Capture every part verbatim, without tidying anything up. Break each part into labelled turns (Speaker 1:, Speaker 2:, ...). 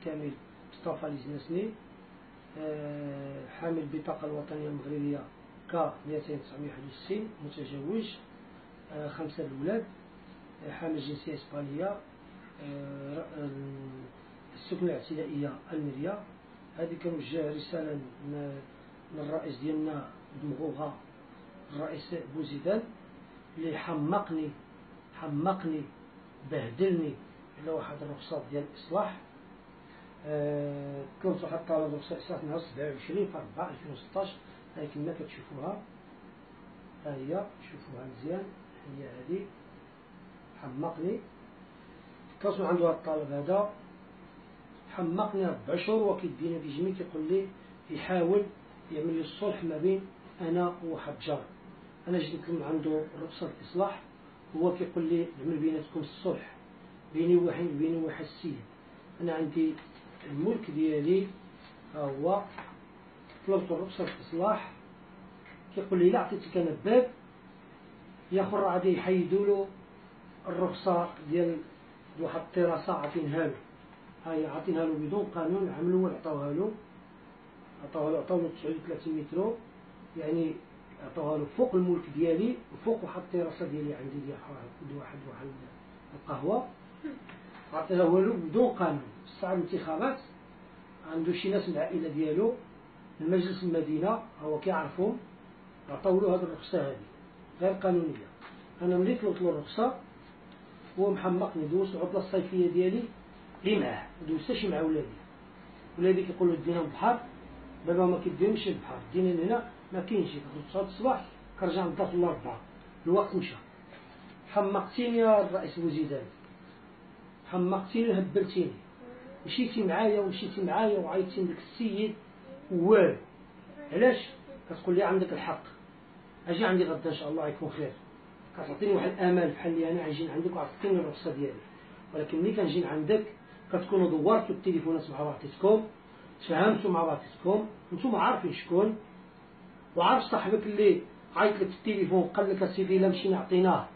Speaker 1: كامل مصطفى لزناسني، حامل البطاقة الوطنية المغربية ك مئتين وتسعمائة وواحد وستين، متزوج، خمسة الأولاد، حامل جنسية إسبانية، السكنة الاعتدائية المريا. هذه كنوجه رسالة من الرئيس ديالنا دمغوغا، الرئيس بوزيدان، اللي حمقني حمقني بهدلني على واحد الرخصات ديال الإصلاح. أه كنت واحد طالب رخصة إصلاح نهار سبعة وعشرين في أربعة ألفين وستطاش، هاي كما كتشوفوها، ها هي شوفوها مزيان، هي هذه حمقني. كنت عند واحد الطالب هذا حمقني ربع شهور وكيدينا كيجيني كيقول لي يحاول يعمل لي الصلح ما بين أنا وواحد جار. أنا جيت من عنده رخصة الإصلاح، هو كيقول لي نعمل بيناتكم الصلح بيني وبين بيني وواحد السيد. أنا عندي الملك ديالي ها هو، طلبت رخصة الإصلاح، كيقول لي لا عطيتك أنا الباب يا خو راه غادي يحيدوا له الرخصة ديال واحد التيراسة عاطينها له، هاي عاطينها له بدون قانون، عملوا عطاوها له عطاوها له عطاو له تسعة وثلاثين متر، يعني عطاوها له فوق الملك ديالي وفوق واحد التيراسة ديالي عندي ديال واحد واحد القهوة، عطاوها له بدون قانون. الساعة الانتخابات عنده شي ناس من العائلة ديالو المجلس المدينة هو كيعرفهم، عطاو له هذه الرخصة هذه غير قانونية. أنا ملي طلبت له الرخصة هو محمقني، دوز العطلة الصيفية ديالي اللي معاه، دوزتهاش مع ولادي، ولادي كيقولوا دينا البحر، دابا ما كيديرش البحر، دينا لهنا ما كاينش، كنخرج تصاد الصباح كنرجع نضاف الأربعة، الوقت مشى. حمقتيني يا الرئيس بوزيدان، حمقتيني وهبلتيني، مشيتي معايا ومشيتي معايا وعيطتي لك السيد والو، علاش؟ كتقول لي عندك الحق، اجي عندي غدا ان شاء الله يكون خير، كتعطيني واحد الامل بحال اللي انا غنجي عندك وعطيتيني الرخصه ديالي. ولكن ملي كنجي عندك كتكونوا دورتوا التليفونات مع بعضياتكم، تفاهمتوا مع بعضياتكم، نتوما عارفين شكون، وعارف صاحبك اللي عيط لك في التليفون قال لك اسيدي الا مشينا عطيناه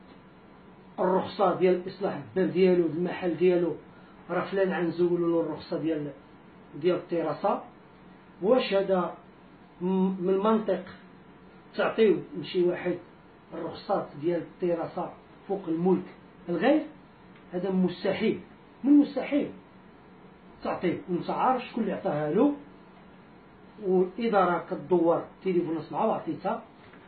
Speaker 1: الرخصه ديال الاصلاح الباب ديالو المحل ديالو، راه فلان عنزولوا له الرخصه ديال ديال التيراسه. واش هذا من المنطق تعطيو لشي واحد الرخصات ديال التيراسه فوق الملك الغير؟ هذا مستحيل، من مستحيل تعطيه، وانت عارف شكون اللي عطاها له، والاداره كتدور التليفونات مع بعضيتها،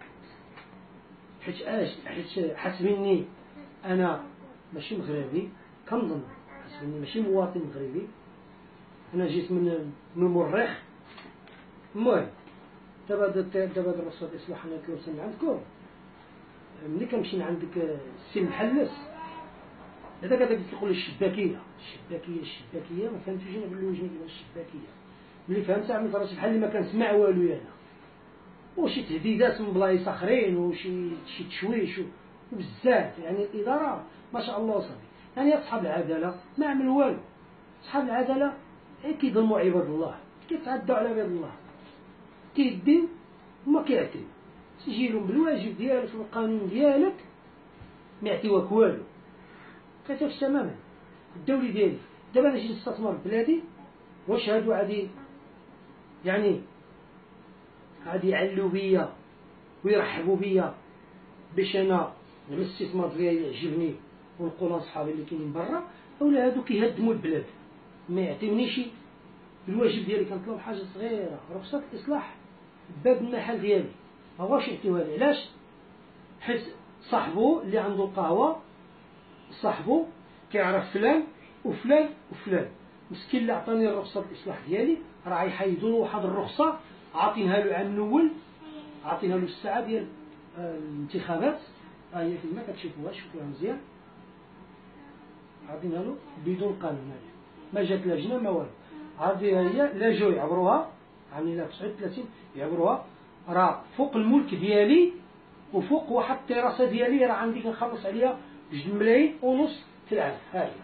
Speaker 1: حيت اش حيت حسبني انا ماشي مغربي، كنظن حسبني ماشي مواطن مغربي، انا جيت من من المريخ. المهم دابا دابا الرخصه ديال الاصلاح انا طلبت من عندكم، ملي كنمشي عندك السي محلس هذاك هذاك كيقول لي الشباكيه الشباكيه الشباكيه ما فهمتش انا بالوجه كيفاش الشباكيه. ملي فهمت عملت راسي بحال اللي ما كنسمع والو انا، وشي تهديدات من بلايص اخرين وشي شي تشويش وبزاف، يعني الاداره ما شاء الله صافي. يعني اصحاب العداله ما عمل والو، اصحاب العداله كيظلموا عباد الله، كيتعدوا على عباد الله، كيديو وما كيعطيو، تجيلهم بالواجب ديالك في القانون ديالك ما يعطيوك والو، كتفش تماما. الدولي ديالي دابا انا جيت نستثمر في بلادي، واش هادو غادي يعني غادي يعلو بيا ويرحبوا بيا باش انا الاستثمار ديالي يعجبني ونقول لصحابي اللي كاينين برا، اولا هادو كيهدموا البلاد ما يعطيونيش الواجب ديالي. كنطلب حاجه صغيره، رخصه الاصلاح باب المحل ديالي، ما واش يعطيوها لي، علاش؟ حيت صاحبو اللي عنده القهوه صاحبو كيعرف فلان وفلان وفلان، مسكين اللي عطاني الرخصه الاصلاح ديالي راه يحيدوا له واحد الرخصه عاطينها له عام الاول، عاطينها له الساعه ديال الانتخابات، ها هي كما كتشوفوها شوفوها مزيان، عاطينها له بدون قانون، ما جات لجنه ما والو، هذه هي لا جاو يعبروها عاملين لها تسعة وثلاثين يعبروها، راه فوق الملك ديالي وفوق واحد التيراسه ديالي راه عندي كنخلص عليها بجوج ملايين ونص في العام. ها هي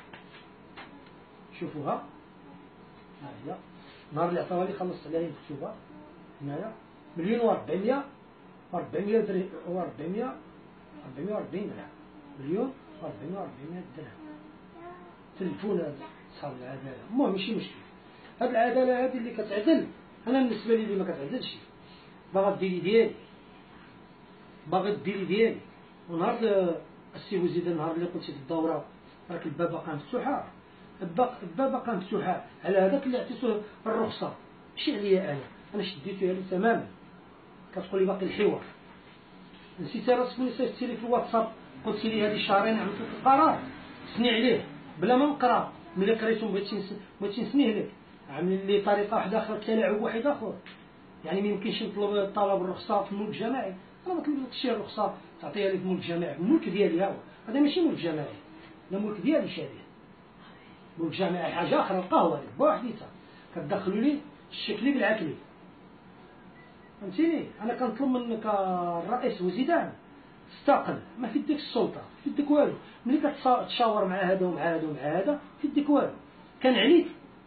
Speaker 1: شوفوها، ها هي النهار اللي عطاوها لي خلصت عليها مكتوبه هنايا مليون وأربعمائة وأربعمائة درهم وأربعمائة أربعمائة وأربعين درهم، مليون وأربعمائة وأربعين درهم. تلفون تصاب العداله. المهم ماشي مشكل هاد العداله هادي اللي كتعدل. انا بالنسبه لي اللي ما كتعدلش باغا ديري ديالي باغي ديري ديالي. ونهار السي وزيد النهار اللي قلتي في الدوره راك الباب باقا مفتوحه، الباب باقا مفتوحه على هذاك اللي عطيتو الرخصه ماشي عليا انا انا شديتو عليه تماما. كتقولي باقي الحوار نسيتي راسك ملي صيفطتي لي في الواتساب قلتي لي هذه شهرين عملت لك القرار سني عليه بلا ما نقرا. ملي قريتو بغيتي بغيتي نسنيه لك عاملين لي طريقه واحده اخرى تلاعب واحد اخر. يعني ما يمكنش نطلب طلب الرخصه في الملك الجماعي. انا ما طلبتش الرخصه تعطيها لي في الملك الجماعي، الملك ديالي هو هذا ماشي ملك جماعي، لا ملك ديالي شاديه. ملك جماعي حاجه اخرى القهوه بوحديتها كتدخلوا لي الشكلي بالعكلي فهمتيني. انا كنطلب منك الرئيس وزيدان استقل، ما في يديك السلطه في يديك والو. ملي كتشاور مع هذا ومع هذا ومع هذا في يديك والو. كان عليك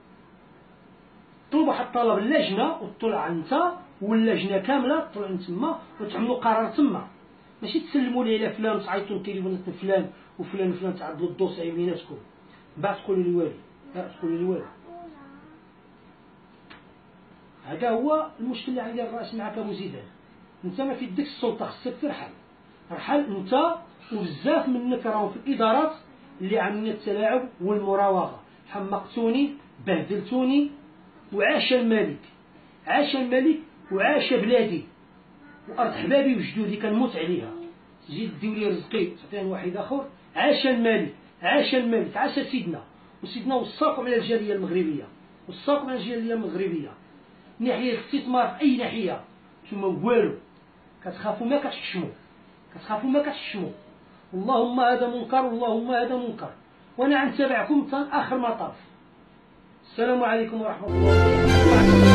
Speaker 1: طلب واحد الطلب اللجنه وتطلع انت واللجنه كامله تطلع من تما وتعملوا قرار تما، ماشي تسلموا لي على فلان وتعيطوا لتليفونات فلان وفلان وفلان تعدلوا الدوسي بيناتكم من بعد تقولوا لي والو. لا تقولوا لي والو. هذا هو المشكل اللي عندي الرئيس معك ابو زيدان. انت ما في يدك السلطه خصك ترحل. رحل انت وبزاف منك راهم في الادارات اللي عاملين التلاعب والمراوغه. حمقتوني بهدلتوني وعاش الملك عاش الملك وعاش بلادي وارض حبابي وجدودي كنموت عليها. زيد ديو لي رزقي تعطيني واحد اخر. عاش الملك عاش الملك عاش سيدنا. وسيدنا وصاكم على الجاليه المغربيه وصاكم على الجاليه المغربيه. ناحيه الاستثمار في اي ناحيه نتوما والو. كتخافوا ما كتحشموا كتخافوا ما كتحشموا. اللهم هذا منكر واللهم هذا منكر وانا غنتابعكم حتى اخر مطاف. السلام عليكم ورحمه الله وبركاته.